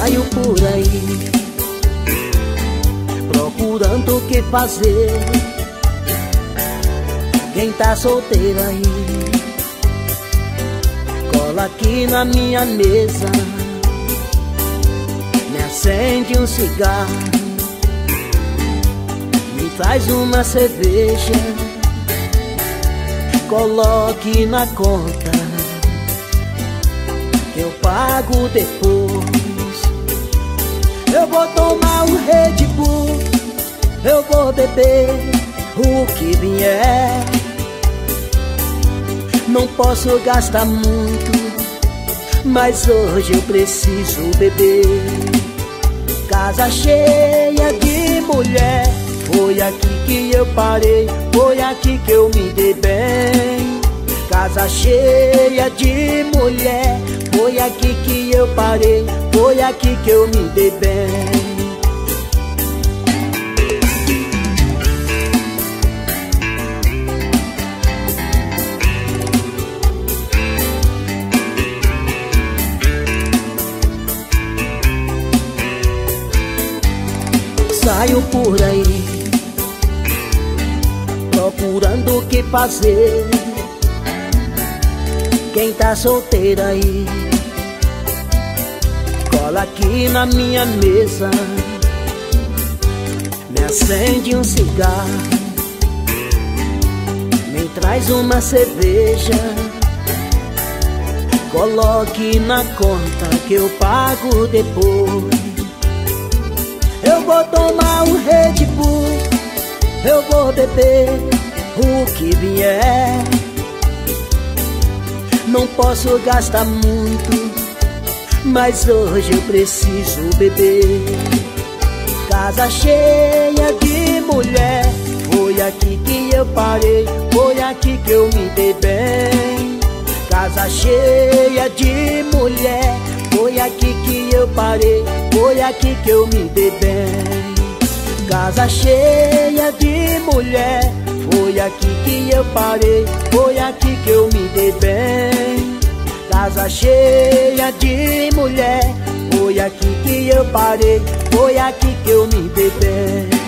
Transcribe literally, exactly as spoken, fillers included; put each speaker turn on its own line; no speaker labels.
Saio por aí procurando o que fazer. Quem tá solteiro aí, cola aqui na minha mesa, me acende um cigarro, me traz uma cerveja, coloque na conta que eu pago depois. Eu vou tomar um Red Bull, eu vou beber o que vier. Não posso gastar muito, mas hoje eu preciso beber. Casa cheia de mulher, foi aqui que eu parei, foi aqui que eu me dei bem. Casa cheia de mulher, foi aqui que eu parei, foi aqui que eu me dei bem. Saio por aí procurando o que fazer. Quem tá solteira aí, cola aqui na minha mesa, me acende um cigarro, me traz uma cerveja, coloque na conta que eu pago depois. Eu vou tomar um Red Bull, eu vou beber o que vier. Não posso gastar muito, mas hoje eu preciso beber. Casa cheia de mulher, foi aqui que eu parei, foi aqui que eu me dei bem. Casa cheia de mulher, foi aqui que eu parei, foi aqui que eu me dei bem. Casa cheia de mulher, foi aqui que eu parei, foi aqui que eu me dei bem. Casa cheia de mulher, foi aqui que eu parei, foi aqui que eu me dei bem.